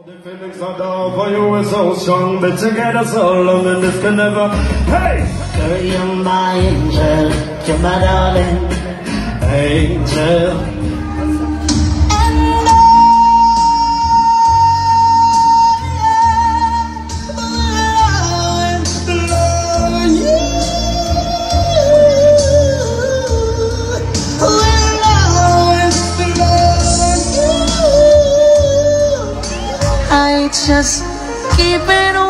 The feelings I love for you is so strong, but together so long and this can never. Hey! Girl, you're my angel, you're my darling angel. I just keep it